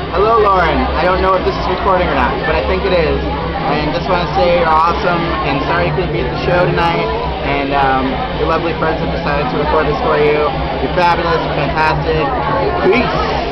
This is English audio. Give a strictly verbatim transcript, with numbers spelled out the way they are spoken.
Hello, Lauren. I don't know if this is recording or not, but I think it is. And just want to say you're awesome, and sorry you couldn't be at the show tonight. And um, your lovely friends have decided to record this for you. You're fabulous, you're fantastic. Peace.